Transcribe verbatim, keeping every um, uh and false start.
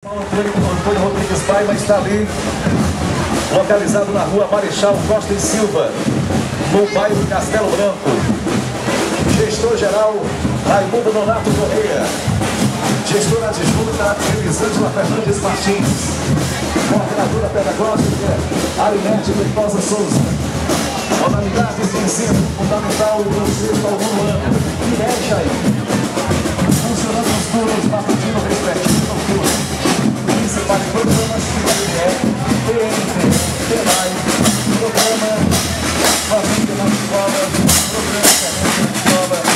Antônio Rodrigues Paiva está ali, localizado na rua Marechal Costa e Silva, no bairro Castelo Branco. Gestor-geral, Raimundo Nonato Correia. Gestora adjunta, Elisângela Fernandes Martins. Coordenadora pedagógica, Arinete Feitosa Souza. Modalidades de ensino fundamental do sexto ao nono ano. E é Jair. Funcionando os turnos matutino respectivo ao turno. Principais programas que é P N T, P M A I, Programa Família na Escola, Programa Carência na Escola.